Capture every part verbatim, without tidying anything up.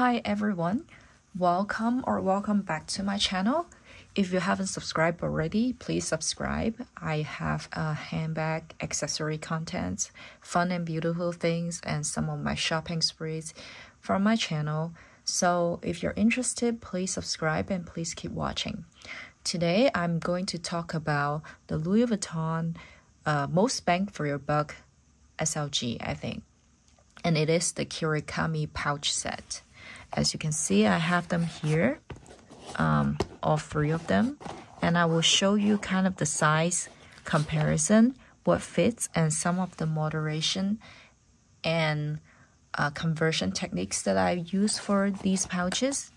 Hi everyone, welcome or welcome back to my channel. If you haven't subscribed already, please subscribe. I have a handbag accessory content, fun and beautiful things, and some of my shopping sprees from my channel. So if you're interested, please subscribe and please keep watching. Today I'm going to talk about the Louis Vuitton uh, most bang for your buck S L G, I think. And it is the Kirigami pouch set. As you can see, I have them here, um, all three of them. And I will show you kind of the size comparison, what fits, and some of the moderation and uh, conversion techniques that I use for these pouches.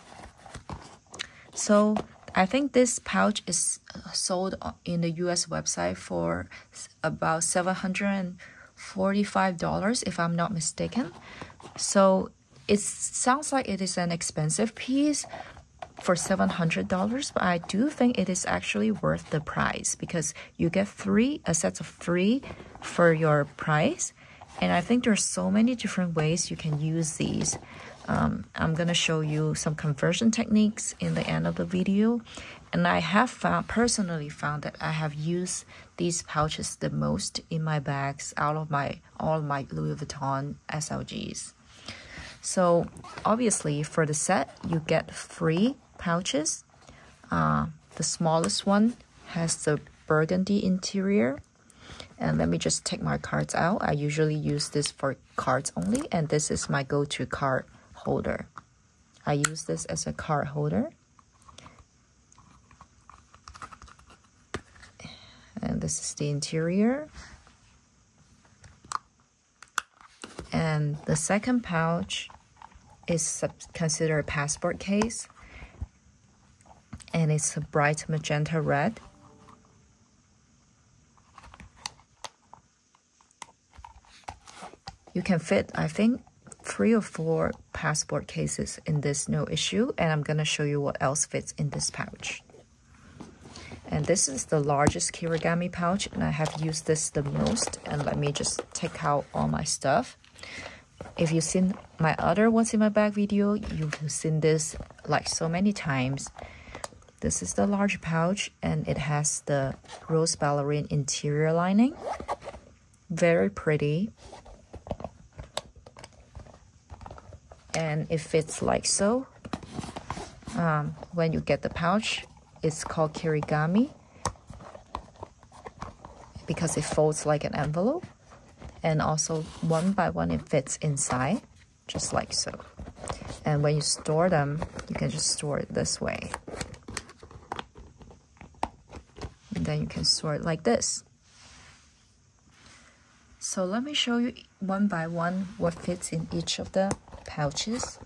So I think this pouch is sold in the U S website for about seven hundred forty-five dollars if I'm not mistaken. So it sounds like it is an expensive piece for seven hundred dollars, but I do think it is actually worth the price because you get three a set of three for your price. And I think there's so many different ways you can use these. Um, I'm gonna show you some conversion techniques in the end of the video. And I have found, personally found that I have used these pouches the most in my bags out of my all of my Louis Vuitton S L Gs. So obviously for the set, you get three pouches. Uh, the smallest one has the burgundy interior. And let me just take my cards out. I usually use this for cards only, and this is my go-to card holder. I use this as a card holder. And this is the interior. And the second pouch is considered a passport case. And it's a bright magenta red. You can fit, I think, three or four passport cases in this, no issue. And I'm going to show you what else fits in this pouch. And this is the largest Kirigami pouch, and I have used this the most. And let me just take out all my stuff. If you've seen my other What's in My Bag video, you've seen this like so many times. This is the large pouch, and it has the rose ballerine interior lining. Very pretty. And it fits like so. Um, when you get the pouch, it's called Kirigami because it folds like an envelope. And also one by one it fits inside, just like so. And when you store them, you can just store it this way. And then you can store it like this. So let me show you one by one what fits in each of the pouches.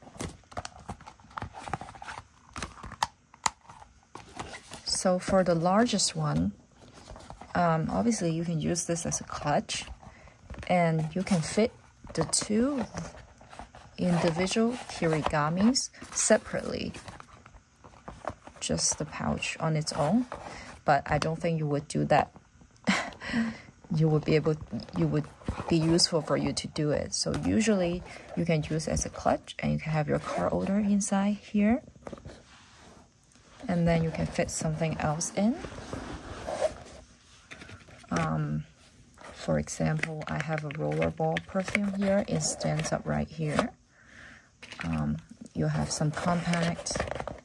So for the largest one, um, obviously you can use this as a clutch, and you can fit the two individual Kirigamis separately, just the pouch on its own. But I don't think you would do that. You would be able, you would be useful for you to do it. So usually you can use it as a clutch, and you can have your card holder inside here. And then you can fit something else in. Um, for example, I have a rollerball perfume here. It stands up right here. Um, you have some compact.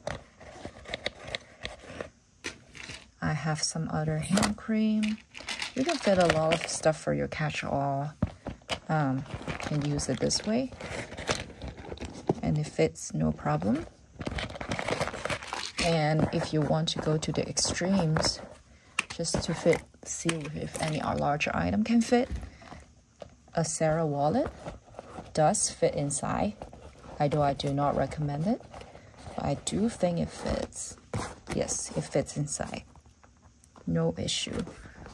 I have some other hand cream. You can fit a lot of stuff for your catch-all. Um, you can use it this way. And it fits no problem. And if you want to go to the extremes, just to fit, see if any larger item can fit, a Sarah wallet does fit inside, although I do not recommend it, but I do think it fits. Yes, it fits inside. No issue.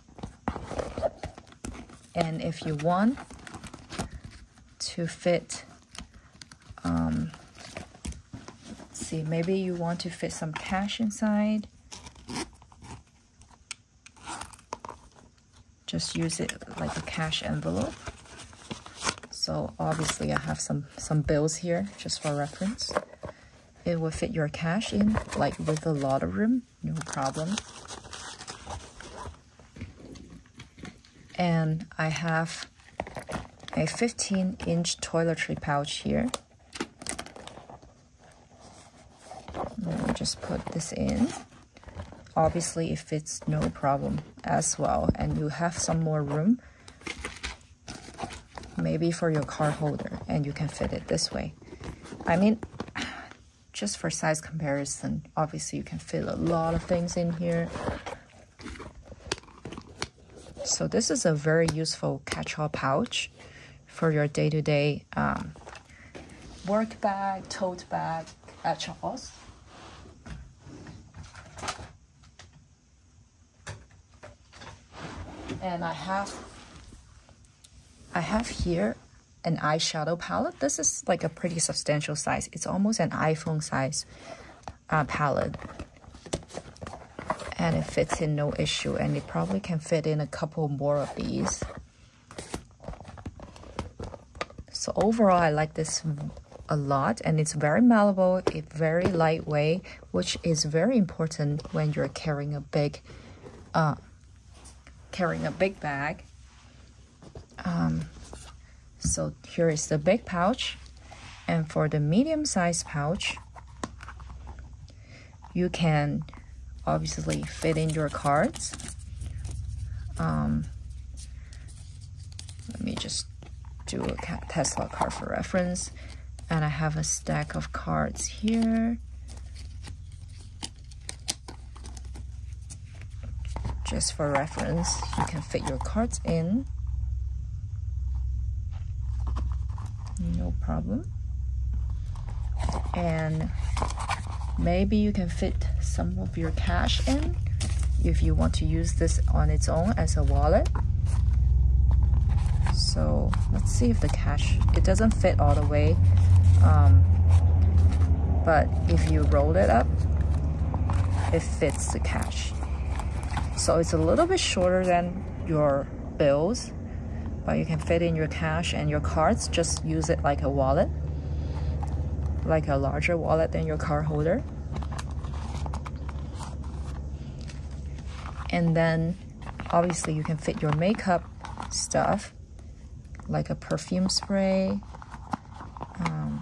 And if you want to fit, um, see, maybe you want to fit some cash inside. Just use it like a cash envelope. So obviously I have some some bills here just for reference. It will fit your cash in, like with a lot of room, no problem. And I have a fifteen inch toiletry pouch here. Let me just put this in. Obviously it fits no problem as well, and you have some more room maybe for your card holder, and you can fit it this way. I mean, just for size comparison, obviously you can fit a lot of things in here. So this is a very useful catch-all pouch for your day-to-day um, work bag, tote bag, catch-alls. And I have I have here an eyeshadow palette. This is like a pretty substantial size. It's almost an iPhone size uh, palette. And it fits in no issue, and it probably can fit in a couple more of these. So overall, I like this a lot, and it's very malleable, it's very lightweight, which is very important when you're carrying a big uh, carrying a big bag. Um, so here is the big pouch, and for the medium-sized pouch, you can obviously fit in your cards. Um, let me just do a Tesla card for reference, and I have a stack of cards here. Just for reference, you can fit your cards in. No problem. And maybe you can fit some of your cash in if you want to use this on its own as a wallet. So let's see if the cash, it doesn't fit all the way, um, but if you roll it up, it fits the cash. So it's a little bit shorter than your bills, but you can fit in your cash and your cards. Just use it like a wallet, like a larger wallet than your card holder. And then obviously you can fit your makeup stuff, like a perfume spray, um,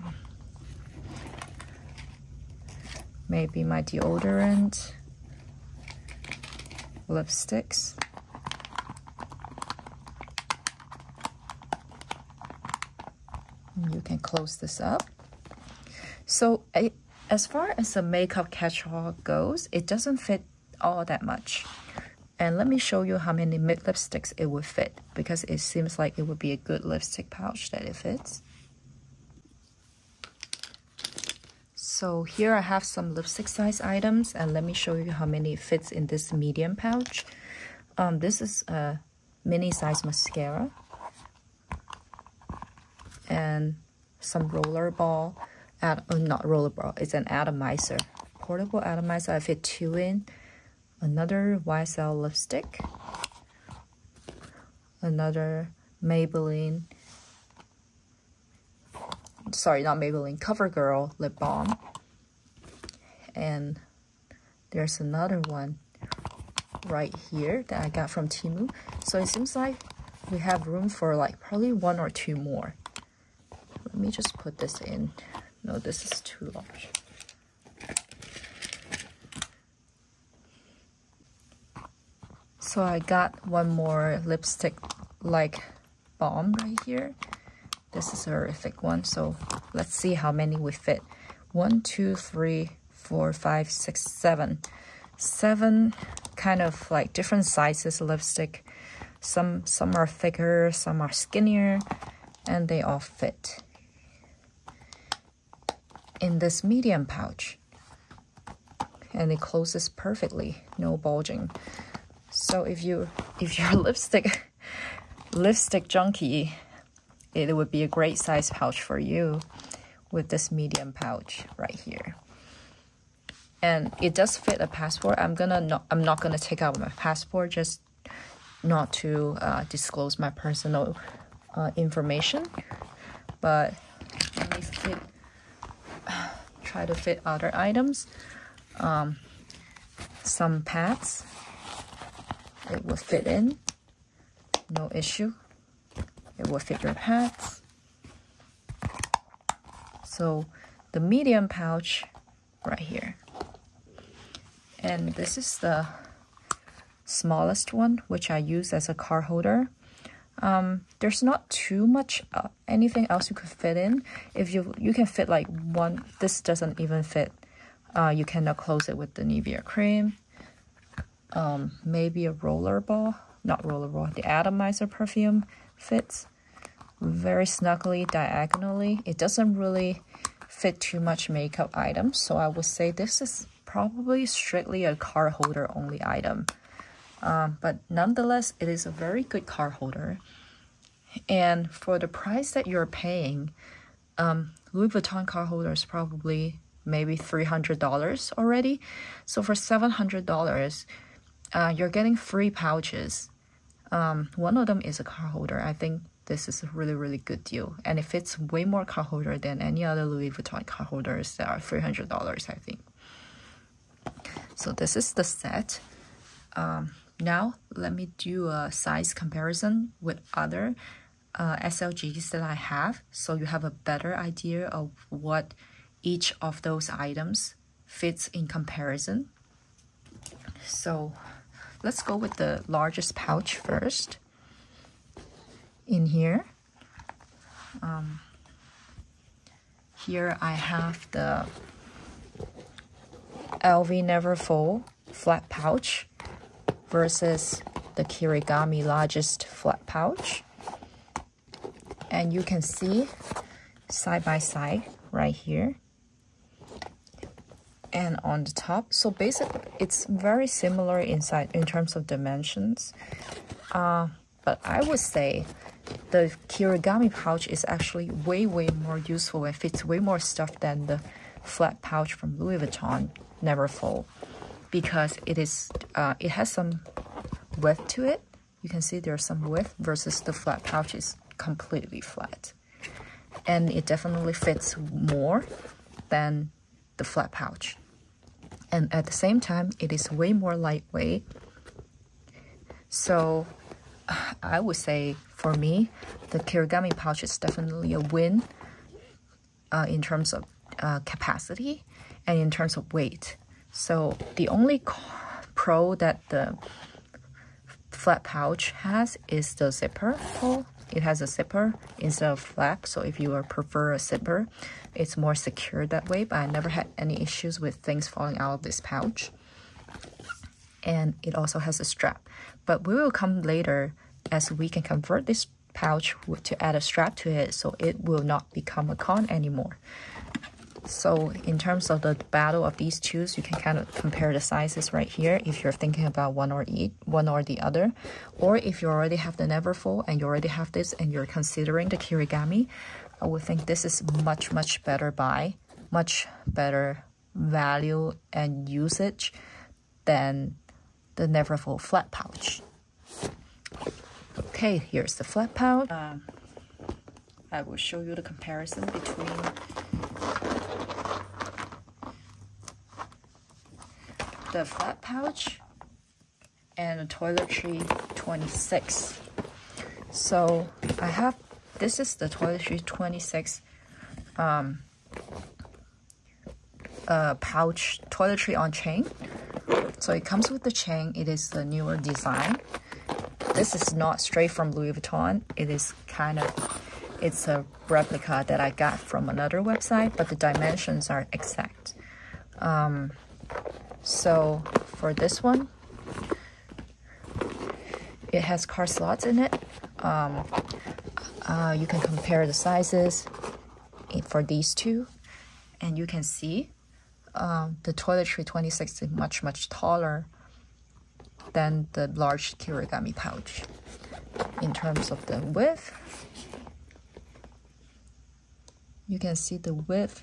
maybe my deodorant, lipsticks. You can close this up. So I, as far as the makeup catch-all goes, it doesn't fit all that much. And let me show you how many lipsticks it would fit, because it seems like it would be a good lipstick pouch that it fits. So here I have some lipstick size items, and let me show you how many fits in this medium pouch. Um, this is a mini size mascara and some roller ball, at, oh, not roller ball, it's an atomizer, portable atomizer. I fit two in. Another Y S L lipstick, another Maybelline, sorry, not Maybelline, CoverGirl lip balm, and there's another one right here that I got from Temu. So it seems like we have room for like probably one or two more. Let me just put this in. No, this is too large. So I got one more lipstick like balm right here. This is a very thick one, so let's see how many we fit. One, two, three, four, five, six, seven. Seven kind of like different sizes lipstick. Some some are thicker, some are skinnier, and they all fit in this medium pouch. And it closes perfectly, no bulging. So if you if you're a lipstick lipstick junkie, it would be a great size pouch for you with this medium pouch right here. And it does fit a passport. I'm gonna not I'm not gonna take out my passport, just not to uh, disclose my personal uh, information. but let me fit, try to fit other items. Um, some pads, it will fit in, no issue. It will fit your pads. So the medium pouch right here. And this is the smallest one, which I use as a card holder. Um, there's not too much uh, anything else you could fit in. If you you can fit like one, this doesn't even fit. Uh, you cannot close it with the Nivea cream. Um, maybe a roller ball, not roller ball, the atomizer perfume fits very snugly diagonally. It doesn't really fit too much makeup items, so I would say this is probably strictly a card holder only item. Um, but nonetheless, it is a very good card holder. And for the price that you're paying, um, Louis Vuitton card holder is probably maybe three hundred dollars already. So for seven hundred dollars, uh, you're getting three pouches. Um, one of them is a card holder. I think this is a really, really good deal. And it fits way more card holder than any other Louis Vuitton card holders that are three hundred dollars, I think. So this is the set. Um, now, let me do a size comparison with other uh, S L Gs that I have, so you have a better idea of what each of those items fits in comparison. So let's go with the largest pouch first. In here, um, here I have the L V Neverfull flat pouch versus the Kirigami largest flat pouch. And you can see side by side right here and on the top. So basically it's very similar inside in terms of dimensions. Uh, but I would say the Kirigami pouch is actually way, way more useful and fits way more stuff than the flat pouch from Louis Vuitton Neverfull, because it is uh, it has some width to it. You can see there's some width versus the flat pouch is completely flat, and it definitely fits more than the flat pouch. And at the same time, it is way more lightweight. So I would say for me, the Kirigami pouch is definitely a win uh, in terms of uh, capacity and in terms of weight. So the only pro that the flat pouch has is the zipper hole. It has a zipper instead of flap, so if you prefer a zipper, it's more secure that way, but I never had any issues with things falling out of this pouch. And it also has a strap, but we will come later as we can convert this pouch to add a strap to it, so it will not become a con anymore. So in terms of the battle of these two, you can kind of compare the sizes right here if you're thinking about one or eat one or the other, or if you already have the Neverfull and you already have this and you're considering the Kirigami, I would think this is much much better buy, much better value and usage than the Neverfull flat pouch. Okay, here's the flat pouch. Um, I will show you the comparison between the flat pouch and the Toiletry twenty-six. So I have, this is the Toiletry twenty-six um, uh, pouch, toiletry on chain. So it comes with the chain. It is the newer design. This is not straight from Louis Vuitton. It is kind of, it's a replica that I got from another website, but the dimensions are exact. Um, so for this one, it has card slots in it. Um, uh, you can compare the sizes for these two, and you can see um, the Toiletry twenty-six is much, much taller than the large Kirigami pouch. In terms of the width, you can see the width.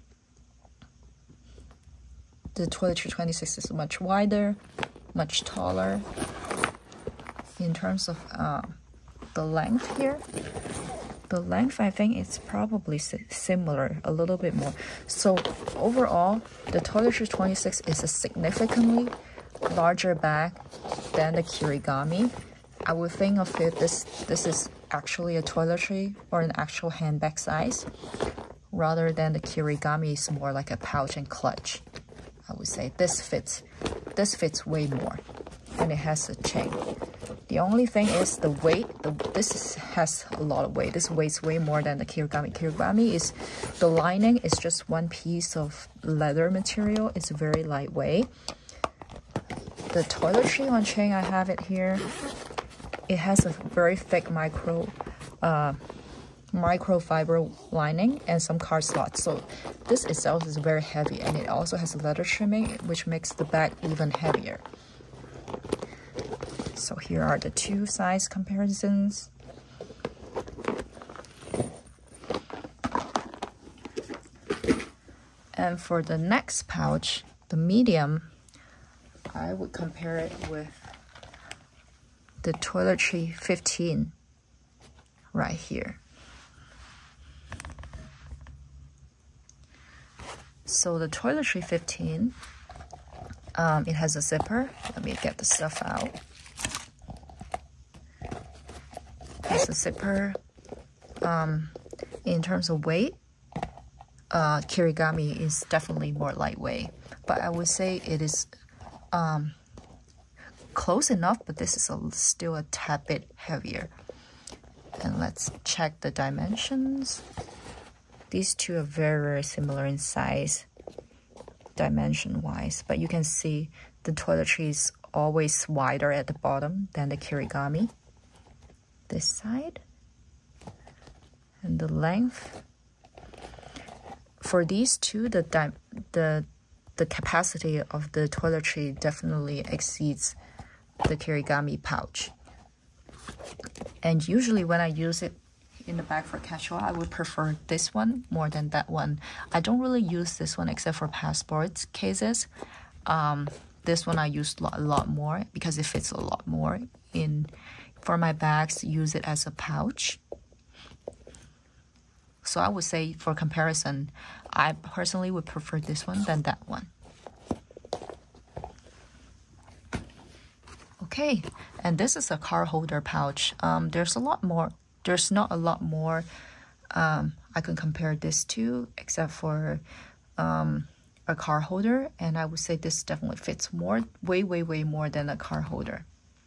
The Toiletry twenty-six is much wider, much taller. In terms of uh, the length here, the length, I think it's probably similar, a little bit more. So overall, the Toiletries twenty-six is a significantly larger bag than the Kirigami. I would think of it, this, this is actually a toiletry or an actual handbag size, rather than the Kirigami is more like a pouch and clutch. I would say this fits, this fits way more, and it has a chain. The only thing is the weight. The, this is, has a lot of weight. This weighs way more than the Kirigami. Kirigami is, the lining is just one piece of leather material. It's very lightweight. The toiletry on chain, I have it here. It has a very thick micro, uh, microfiber lining and some card slots. So this itself is very heavy, and it also has leather trimming, which makes the bag even heavier. So here are the two size comparisons. And for the next pouch, the medium, I would compare it with the Toiletry fifteen right here. So the Toiletry fifteen, um, it has a zipper. Let me get the stuff out. It has a zipper. Um, in terms of weight, uh, Kirigami is definitely more lightweight, but I would say it is um, close enough, but this is a, still a tad bit heavier. And let's check the dimensions. These two are very, very similar in size, dimension-wise, but you can see the Toiletry is always wider at the bottom than the Kirigami. This side. And the length. For these two, the di the the capacity of the Toiletry definitely exceeds the Kirigami pouch. And usually when I use it in the bag for casual, I would prefer this one more than that one. I don't really use this one except for passport cases. Um, this one I use a lot more because it fits a lot more in. For my bags, use it as a pouch. So I would say for comparison, I personally would prefer this one than that one. Okay, and this is a card holder pouch. Um, there's a lot more, there's not a lot more um, I can compare this to except for um, a card holder, and I would say this definitely fits more, way, way, way more than a card holder.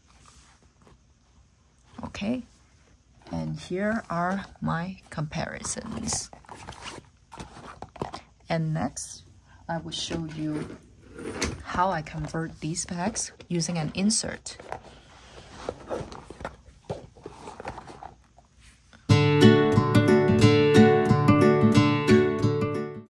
Okay, and here are my comparisons. And next, I will show you how I convert these bags using an insert.